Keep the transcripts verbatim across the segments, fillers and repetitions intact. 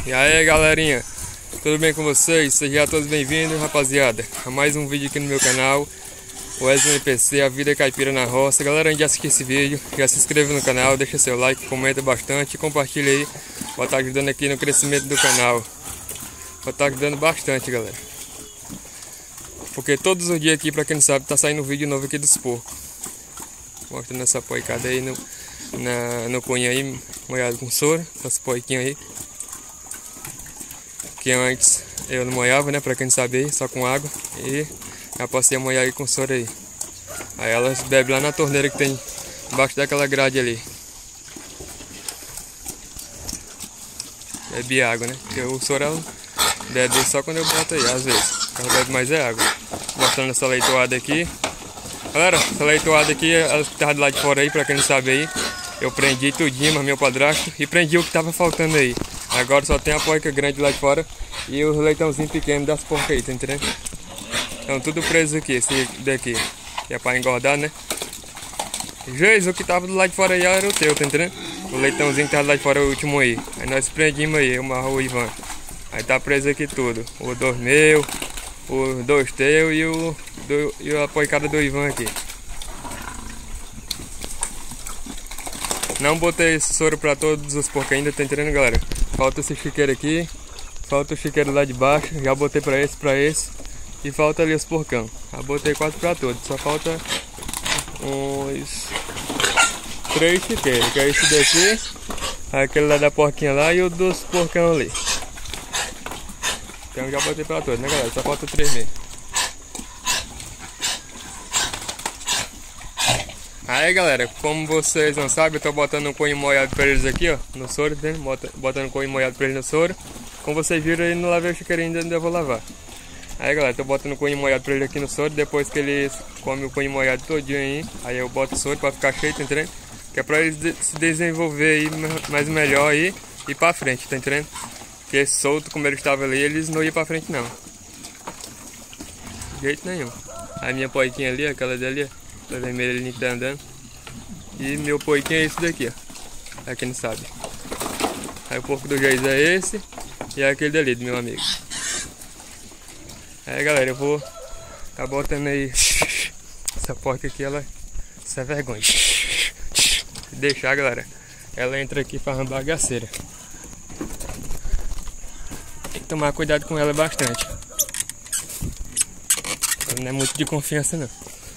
E aí galerinha, tudo bem com vocês? Sejam todos bem-vindos, rapaziada, a mais um vídeo aqui no meu canal, o Wesley N P C, a vida caipira na roça. Galera, antes de assistir esse vídeo, já se inscreva no canal, deixa seu like, comenta bastante e compartilha aí, vai estar ajudando aqui no crescimento do canal. Vai estar ajudando bastante, galera, porque todos os dias aqui, pra quem não sabe, tá saindo um vídeo novo aqui dos porcos, mostrando essa poicada aí no, na, no cunho aí, molhado com soro, essa poiquinha aí. Que antes eu não molhava, né, pra quem não sabe, só com água. E já passei a molhar aí com soro aí. Aí elas bebem lá na torneira que tem embaixo daquela grade ali. Bebe água, né, porque o soro ela bebe só quando eu boto aí, às vezes. Ela bebe mais é água. Mostrando essa leitoada aqui. Galera, essa leitoada aqui, ela que tava do lado de fora aí, pra quem não sabe aí. Eu prendi tudinho, mas meu padrasto, e prendi o que tava faltando aí. Agora só tem a porca grande lá de fora e os leitãozinhos pequenos das porcas aí, tá entendendo? Então tudo preso aqui, esse daqui, que é pra engordar, né? Geis, o que tava do lado de fora aí era o teu, tá entendendo? O leitãozinho que tava do lado de fora é o último aí. Aí nós prendimos aí, eu marro o Ivan. Aí tá preso aqui tudo, o dois meu, os dois teu e, o, do, e a porcada do Ivan aqui. Não botei esse soro pra todos os porcos ainda, tá entendendo, galera? Falta esse chiqueiro aqui, falta o chiqueiro lá de baixo, já botei pra esse, pra esse. E falta ali os porcão. Já botei quase pra todos, só falta uns três chiqueiros, que é esse daqui, aquele lá da porquinha lá e o dos porcão ali. Então já botei pra todos, né, galera? Só falta três mesmo. Aí galera, como vocês não sabem, eu tô botando um coelho molhado pra eles aqui, ó, no soro, né? Botando um coelho molhado pra eles no soro. Como vocês viram aí, não lavei o chiqueirinho, ainda, ainda vou lavar. Aí galera, tô botando um coelho molhado pra eles aqui no soro. Depois que eles comem o coelho molhado todinho aí, aí eu boto o soro pra ficar cheio, tá entendendo? Que é pra eles de se desenvolver aí mais melhor aí e pra frente, tá entendendo? Porque solto como eles estavam ali, eles não iam pra frente não. De jeito nenhum. A minha poiquinha ali, aquela dali, ó. A vermelha ali que tá andando. E meu porquinho é esse daqui, ó. Pra quem não sabe. Aí o porco do Geis é esse. E é aquele dali, do meu amigo. Aí galera, eu vou tá botando aí. Essa porca aqui, ela. Isso é vergonha. Se deixar, galera, ela entra aqui fazendo bagaceira. Tem que tomar cuidado com ela bastante. Ela não é muito de confiança não.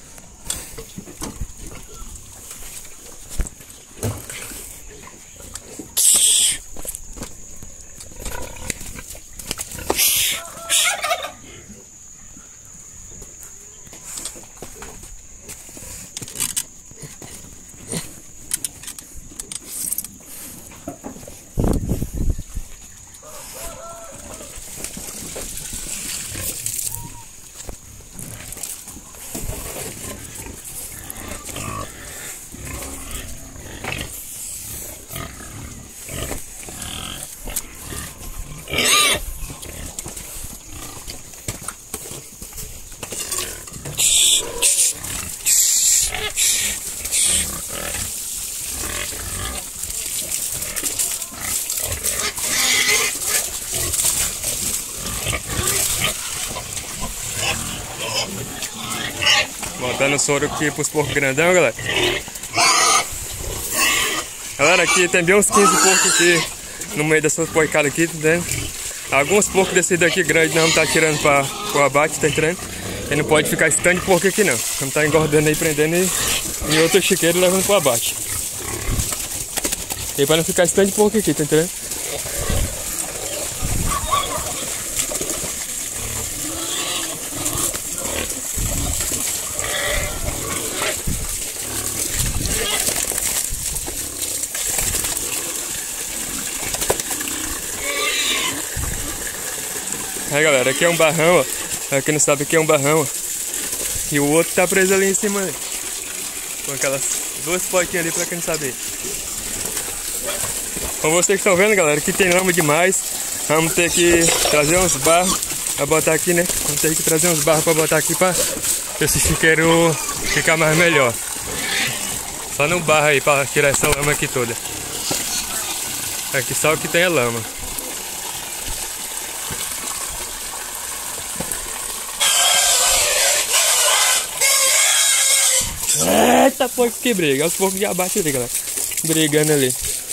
Botando soro aqui pros porcos grandão, galera. Galera, aqui tem bem uns quinze porcos aqui no meio dessa poicada aqui, tá entendendo? Alguns porcos desses daqui grandes não tá tirando pra o abate, tá entendendo? E não pode ficar esse tanto de porco aqui não. Não tá engordando aí, prendendo e em outro chiqueiro levando pro abate. E pra não ficar esse tanto de porco aqui, tá entendendo? Aí galera, aqui é um barrão, ó. Pra quem não sabe, aqui é um barrão, ó. E o outro tá preso ali em cima, né? Com aquelas duas poiquinhas ali, pra quem não sabe. Como vocês estão vendo, galera, aqui tem lama demais. Vamos ter que trazer uns barros pra botar aqui, né? Vamos ter que trazer uns barros pra botar aqui pra esse chiqueiro ficar mais melhor. Só no barro aí pra tirar essa lama aqui toda. Aqui só o que tem é lama. Eita, porco que briga. Olha os porcos de abate ali, galera. Brigando ali.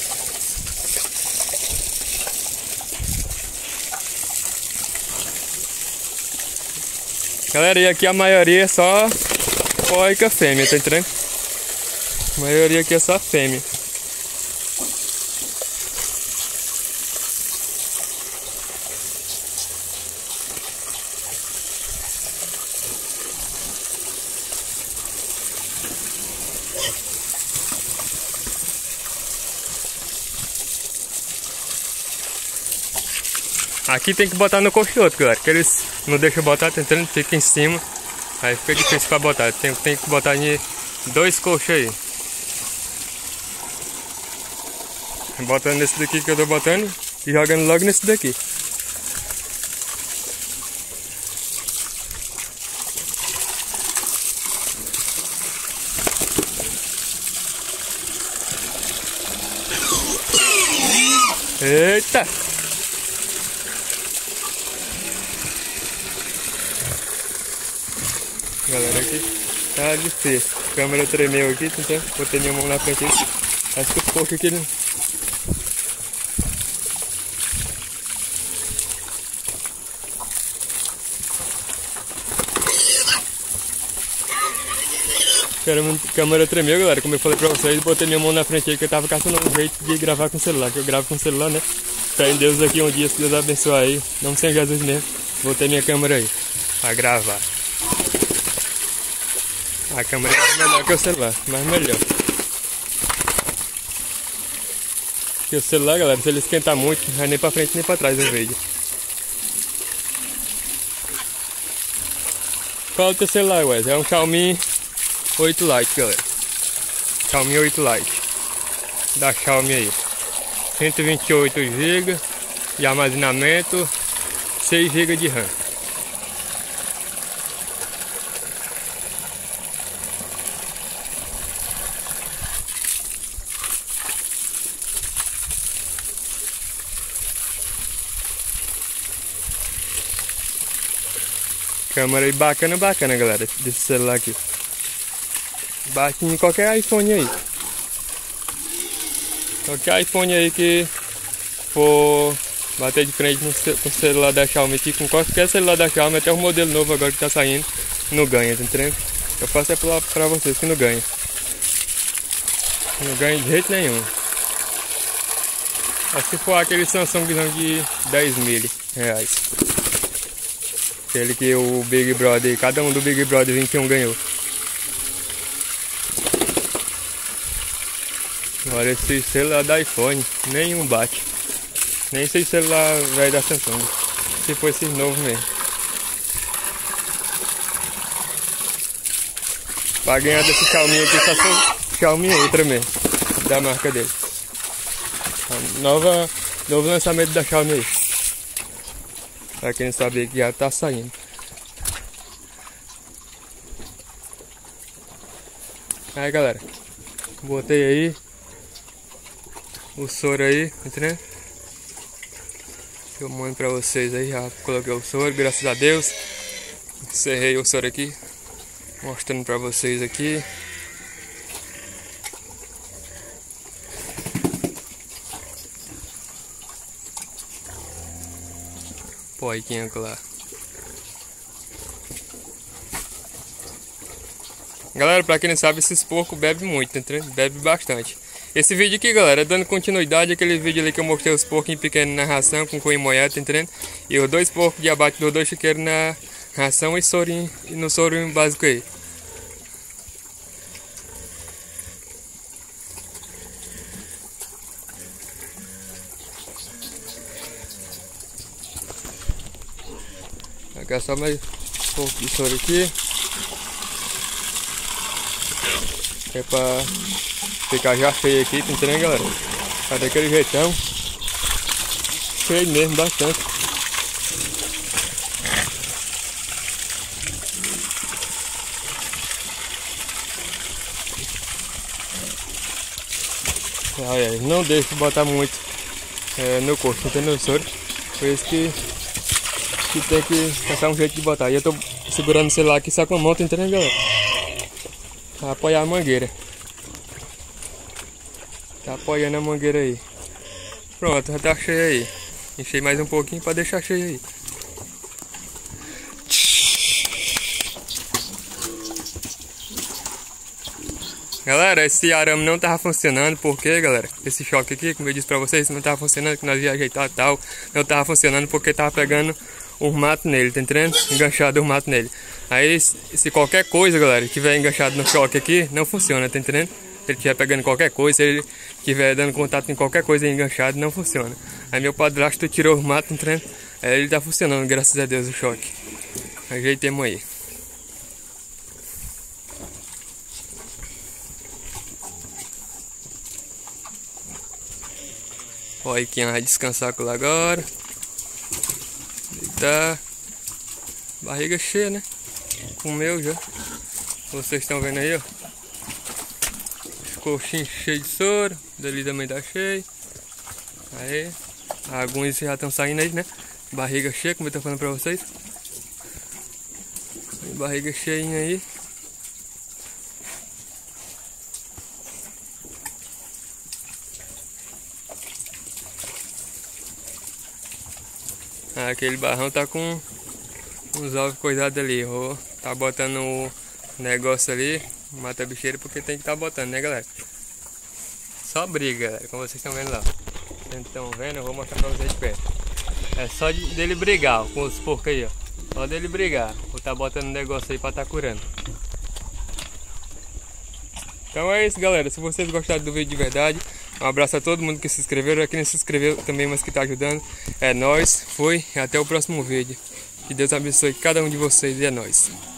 Galera, e aqui a maioria é só porca fêmea, tá entendendo? A maioria aqui é só fêmea. Aqui tem que botar no coxoto, galera, que eles não deixam botar, tentando, fica em cima. Aí fica difícil pra botar, tem, tem que botar em dois coxos aí. Botando nesse daqui que eu tô botando e jogando logo nesse daqui. Eita! Galera, aqui tá difícil. A câmera tremeu aqui, então botei minha mão na frente aqui. Acho que os porcos aqui não... A câmera tremeu, galera, como eu falei pra vocês, botei minha mão na frente aí que eu tava caçando um jeito de gravar com o celular, que eu gravo com o celular, né? Fé em Deus aqui um dia, se Deus abençoar aí, não sem Jesus mesmo, botei minha câmera aí, pra gravar. A câmera é melhor que o celular, mas melhor. Porque o celular, galera, se ele esquentar muito, não vai nem pra frente nem pra trás o vídeo. Qual é o teu celular, Wes? É um Xiaomi oito Lite, galera. Xiaomi oito Lite. Da Xiaomi aí. cento e vinte e oito gigas de armazenamento, seis gigas de RAM. Câmera aí bacana, bacana, galera, desse celular aqui. Bate em qualquer iPhone aí. Qualquer iPhone aí que for bater de frente no com o celular da Xiaomi aqui, com qualquer celular da Xiaomi, até o modelo novo agora que tá saindo, não ganha, tá entendendo? Eu faço é pra, pra vocês que não ganha. Não ganha de jeito nenhum. Acho que for aquele Samsungzão de dez mil reais. Aquele que o Big Brother, cada um do Big Brother vinte e um ganhou. Agora esse celular da iPhone, nenhum bate. Nem esse celular velho da Samsung. Se for esse novo mesmo. Pra ganhar desse Xiaomi aqui, só foi Xiaomi outra mesmo. Da marca dele. Nova, novo lançamento da Xiaomi aí. Pra quem não sabe que já tá saindo. Aí, galera, botei aí o soro aí, entendeu? Filmando pra vocês aí, já coloquei o soro, graças a Deus. Encerrei o soro aqui, mostrando pra vocês aqui. Porquinho lá. Galera, pra quem não sabe, esses porcos bebem muito, entendeu? Bebe bastante. Esse vídeo aqui, galera, é dando continuidade àquele vídeo ali que eu mostrei os porquinhos pequenos na ração com coelho molhado, tá entendendo? E os dois porcos de abate dos dois chiqueiros na ração e, sorinho, e no sorinho básico aí. Aqui é só mais um pouco de soro aqui. É pra ficar já feio aqui, tá entendendo, galera? Tá daquele jeitão. Feio mesmo, bastante. Ai, ai, não deixe de botar muito é, no corpo, entendeu, o soro? Por isso que, que tem que caçar um jeito de botar. E eu tô segurando o celular aqui só com a mão, tá entendendo, galera? Pra apoiar a mangueira. Tá apoiando a mangueira aí. Pronto, já tá cheio aí. Enchei mais um pouquinho pra deixar cheio aí. Galera, esse arame não tava funcionando, porque, galera, esse choque aqui, como eu disse pra vocês, não tava funcionando, que nós ia ajeitar e tal, não tava funcionando porque tava pegando um mato nele, tá entendendo? Enganchado um mato nele. Aí, se qualquer coisa, galera, tiver enganchado no choque aqui, não funciona, tá entendendo? Se ele estiver pegando qualquer coisa, se ele estiver dando contato em qualquer coisa enganchado, não funciona. Aí meu padrasto tirou o mato, tá entendendo? Aí ele tá funcionando, graças a Deus, o choque. Ajeitemos aí. Ó, aí quem vai descansar com ela agora. Deitar. Barriga cheia, né? Comeu já. Vocês estão vendo aí, ó. Os coxinhos cheios de soro. Dali também tá cheio. Aí. Alguns já estão saindo aí, né? Barriga cheia, como eu tô falando pra vocês. Barriga cheinha aí. Aquele barrão tá com uns ovos coisados ali. Vou tá botando o negócio ali, mata bicheiro, porque tem que tá botando, né, galera? Só briga, galera, como vocês estão vendo lá. Vocês estão vendo, eu vou mostrar pra vocês de perto. É só de, dele brigar, ó, com os porcos aí, ó. Só dele brigar. Vou tá botando o negócio aí pra tá curando. Então é isso, galera. Se vocês gostaram do vídeo de verdade, um abraço a todo mundo que se inscreveram. Aqui não se inscreveu também, mas que tá ajudando. É nóis, foi e até o próximo vídeo. Que Deus abençoe cada um de vocês e é nóis.